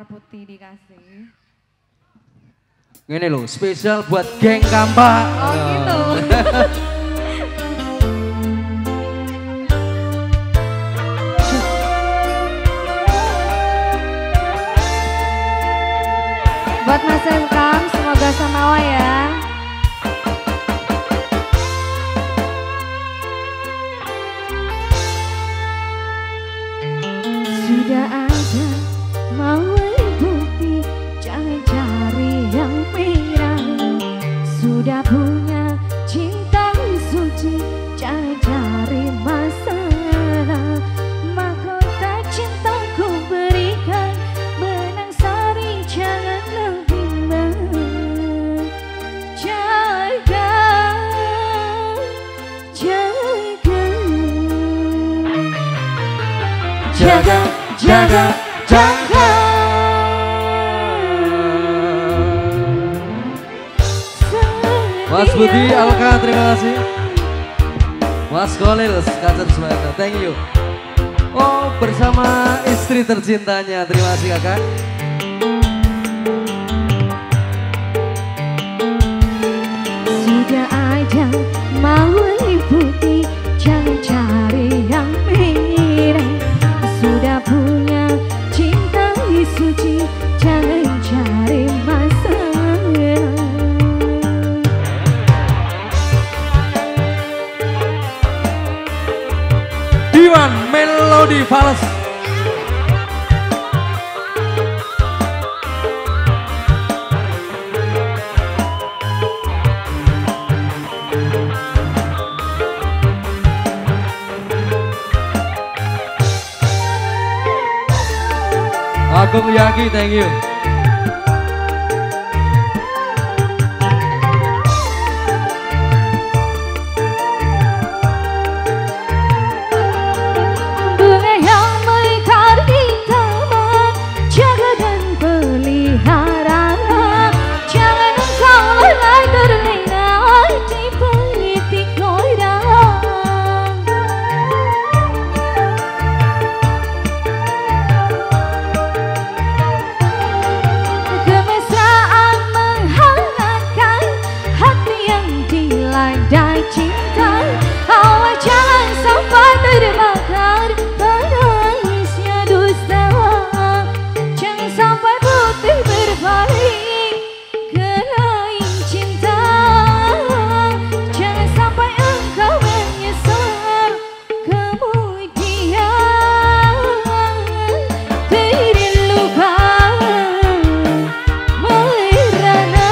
putih dikasih. Ini loh, spesial buat geng Kampak. Oh gitu. Buat Mas Elkam, semoga samawa ya. Sudah ada mawar putih, jangan cari yang merah. Sudah punya cinta suci, jangan cari masalah. Mahkota cintaku berikan, benang sari jangan lebih jaga, jaga, jaga, jaga. Mas Budi Alka, terima kasih. Mas Kolil, Kacer semuanya, thank you. Oh, bersama istri tercintanya, terima kasih kakak. Sudah ada mawar putih, jangan cari yang merah. Sudah punya cinta suci, jangan cari masalah. Diwan Melody Fals. Agung Yaki, thank you. Bunga yang mekar di taman, jaga dan pelihara. Jangan engkau lalai terlena di politik orang. Kemesraan menghangatkan hati yang dilandai cinta. Awas jangan sampai terbakar panasnya dusta. Jangan sampai putih berpaling ke lain cinta. Jangan sampai engkau menyesal kemudian terluka merana.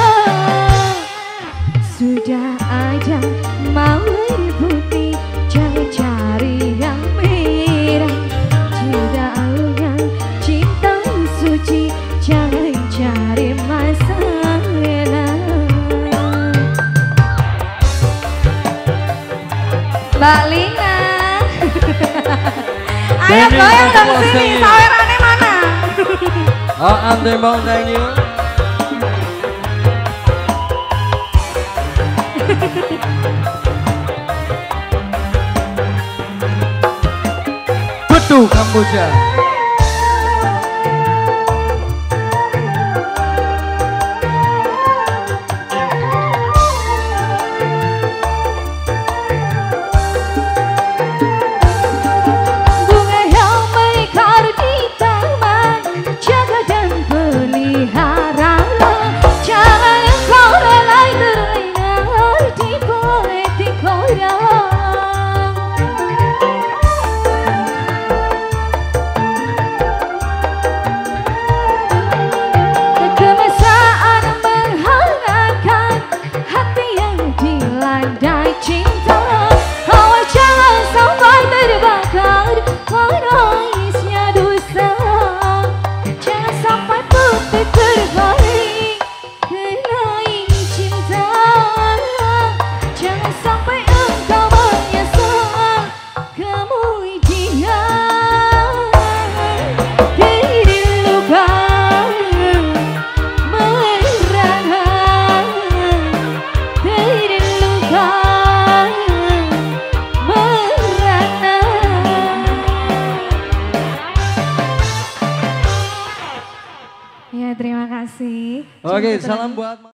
Sudah ada mawar putih, jangan cari yang merah. Sudah ada cinta suci, jangan cari masalah. Mbak Lina, ayo goyang dong sini, sawerannya mana? Oh, Antembong, thank you. Betul Kamboja. Bunga yang mekar di taman, jaga dan pelihara. Jangan engkau lalai terlena di politik orang. Ya, terima kasih. Oke, salam buat